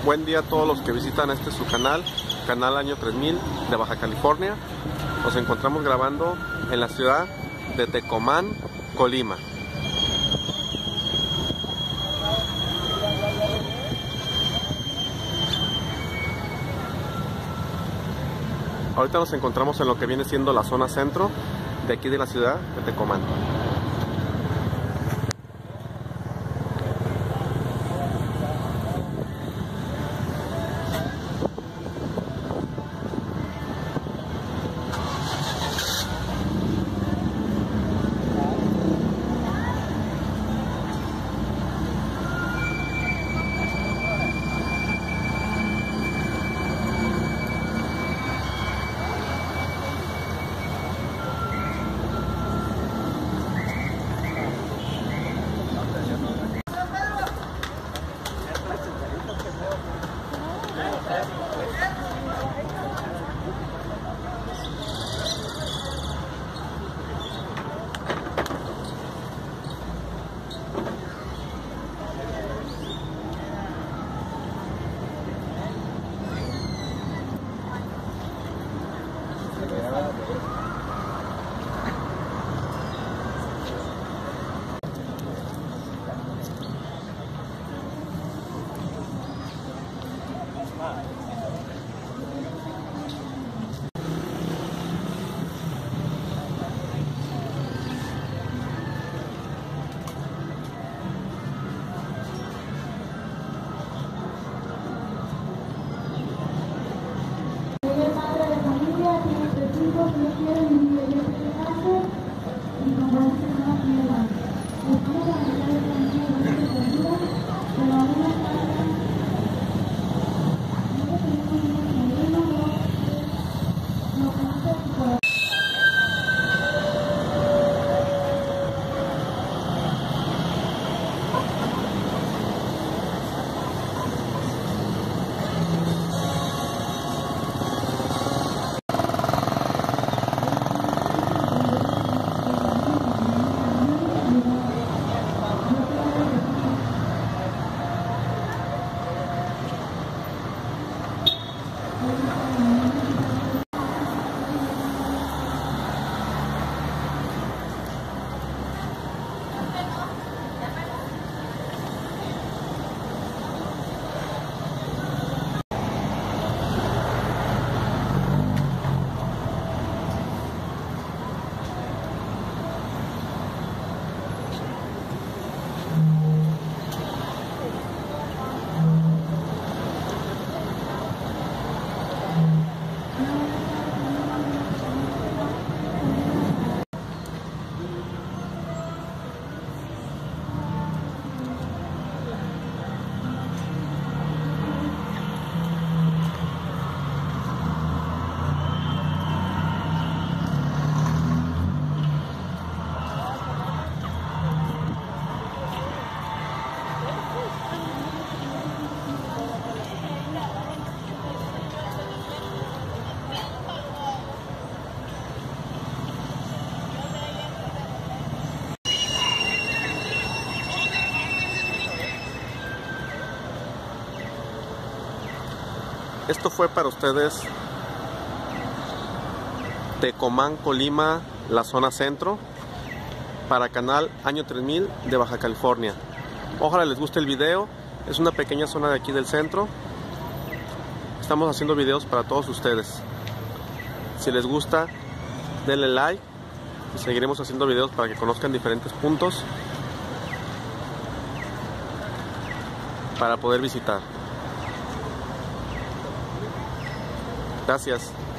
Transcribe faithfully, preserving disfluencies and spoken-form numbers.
Buen día a todos los que visitan este su canal, canal Año tres mil de Baja California. Nos encontramos grabando en la ciudad de Tecomán, Colima. Ahorita nos encontramos en lo que viene siendo la zona centro de aquí de la ciudad de Tecomán. Esto fue para ustedes Tecomán, Colima, la zona centro, para canal Año tres mil de Baja California. Ojalá les guste el video. Es una pequeña zona de aquí del centro. Estamos haciendo videos para todos ustedes. Si les gusta, denle like y seguiremos haciendo videos para que conozcan diferentes puntos para poder visitar. Gracias.